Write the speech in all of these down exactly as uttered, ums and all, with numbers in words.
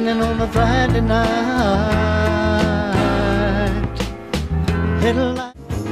evening on a Friday night. Headlight.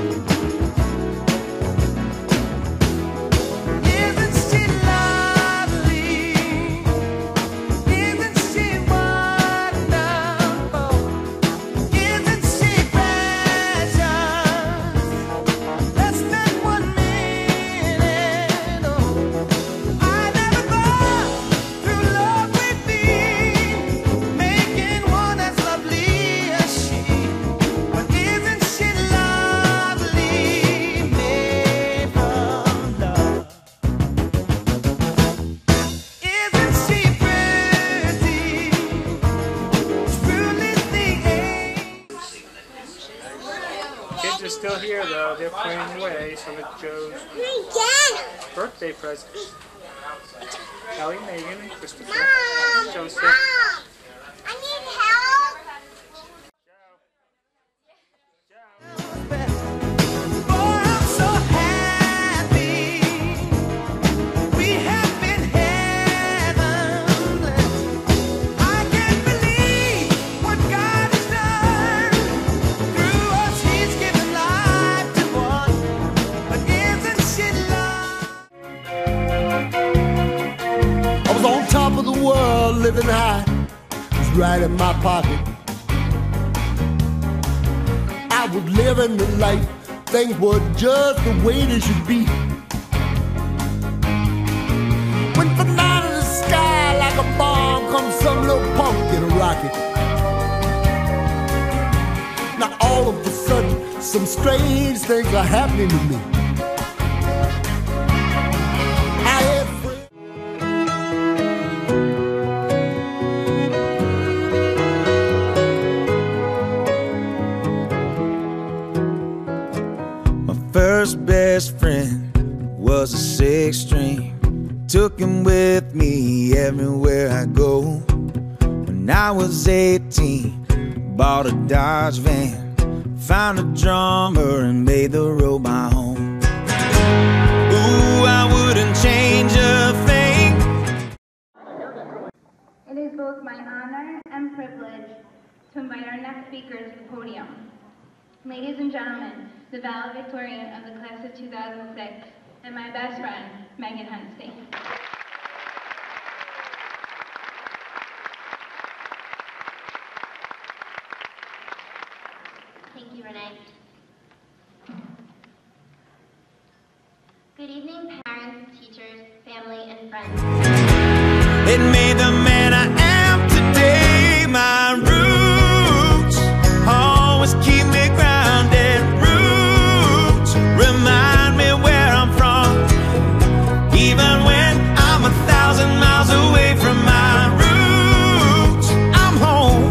Kids are still here though, they're playing away. Some of Joe's birthday presents. Ellie, Megan, and Christopher. Mom! Joseph. Mom! I need help! On top of the world, living high, was right in my pocket. I was living the life, things were just the way they should be. When from out of the sky, like a bomb, comes some little punk in a rocket. Now all of a sudden, some strange things are happening to me. First best friend was a six string. Took him with me everywhere I go. When I was eighteen, bought a Dodge van, found a drummer and made the road my home. Ooh, I wouldn't change a thing. It is both my honor and privilege to invite our next speaker to the podium. Ladies and gentlemen, the valedictorian of the class of two thousand six, and my best friend, Megan Henstein. Thank you, Renee. Good evening, parents, teachers, family, and friends. It made the man I am today. My roots always keep me grounded. Roots remind me where I'm from, even when I'm a thousand miles away from my roots. I'm home.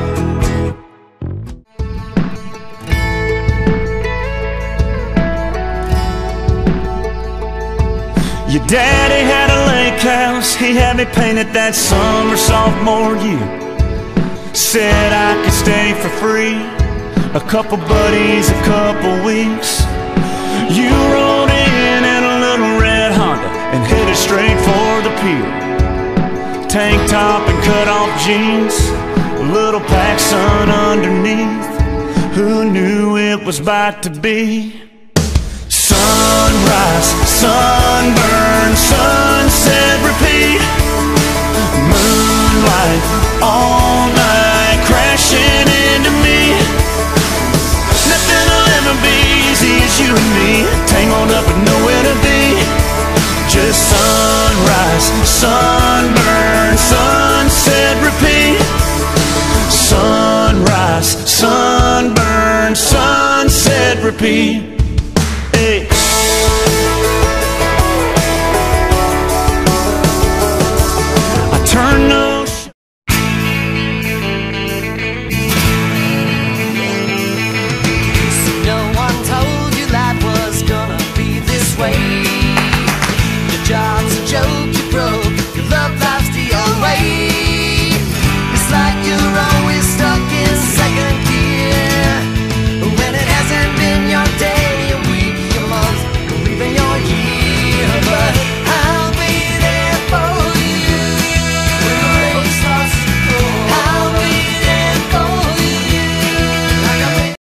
Your daddy had a lake house, he had me painted that summer sophomore year. Said I could stay for free, a couple buddies, a couple weeks. You rode in in a little red Honda and headed straight for the pier. Tank top and cut off jeans, a little PacSun underneath. Who knew it was about to be? Sunrise, sunburn, sunset, repeat. Moonlight, all night, crashing into me. Nothing will ever be easy as you and me, tangled up with nowhere to be. Just sunrise, sunburn, sunset, repeat. Sunrise, sunburn, sunset, repeat.